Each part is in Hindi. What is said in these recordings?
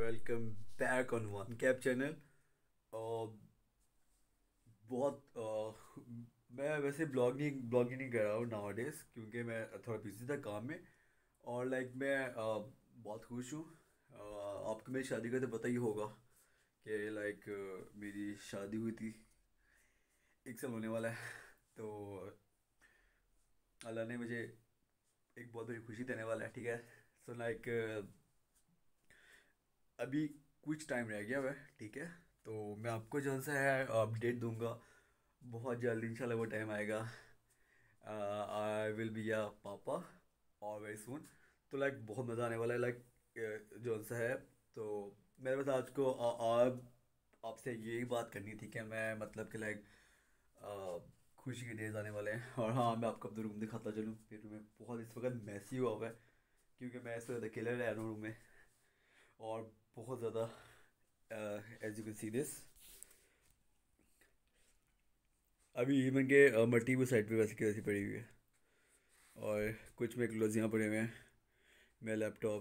Welcome back on one cap channel. और बहुत मैं वैसे ब्लॉगिंग नहीं कर रहा हूँ नाउ डेज, क्योंकि मैं थोड़ा बिजी था काम में। और मैं बहुत खुश हूँ। आपको मेरी शादी का तो पता ही होगा कि मेरी शादी हुई थी, 1 साल होने वाला है। तो अल्लाह ने मुझे एक बहुत बड़ी खुशी देने वाला है, ठीक है। सो अभी कुछ टाइम रह गया हुआ है, ठीक है। तो मैं आपको जो सा है अपडेट दूंगा बहुत जल्द, इंशाल्लाह वो टाइम आएगा। आई विल बी अ पापा और वेरी सून। तो बहुत मज़ा आने वाला है, जो सा है। तो मेरे पास आज को आपसे यही बात करनी थी कि मैं मतलब कि खुशी के डेज आने वाले हैं। और हाँ, मैं आपको अपना रूम दिखाता चलूँ। मेरे रूम में बहुत इस वक्त मैसी हुआ हुआ है, क्योंकि मैं इस वक्त अकेले रह रहा हूँ रूम में। और बहुत ज़्यादा as you can see this, अभी इवन के मट्टी भी साइड पे वैसे की वैसी पड़ी हुई है। और कुछ में क्लोज यहाँ पड़े हुए हैं, मेरा लैपटॉप।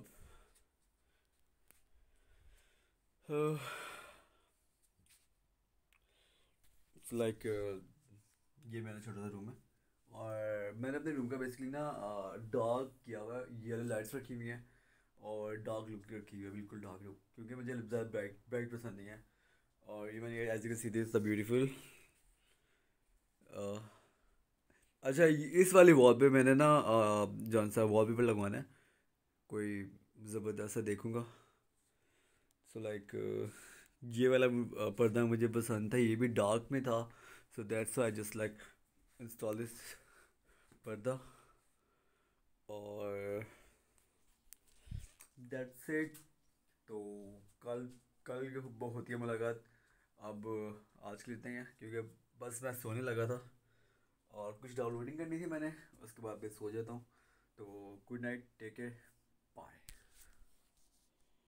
ये मेरा छोटा सा रूम है। और मैंने अपने रूम का बेसिकली ना डार्क किया हुआ है, येलो लाइट्स रखी हुई हैं। और डार्क लुक रखी हुई है, बिल्कुल डार्क लुक, क्योंकि मुझे ज़्यादा ब्राइट ब्राइट पसंद नहीं है। और इवन ये as you can see this the beautiful. अच्छा, इस वाली वॉल पे मैंने ना जौन सा वॉल पेपर लगवाना है, कोई ज़बरदस्त सा देखूंगा। सो ये वाला पर्दा मुझे पसंद था, ये भी डार्क में था। So that's I just install this पर्दा। और दैट्स इट। तो कल कल होती है मुलाकात। अब आज के लिए इतना ही है, क्योंकि बस मैं सोने लगा था और कुछ डाउनलोडिंग करनी थी मैंने। उसके बाद मैं सो जाता हूँ। तो good night, take care, bye.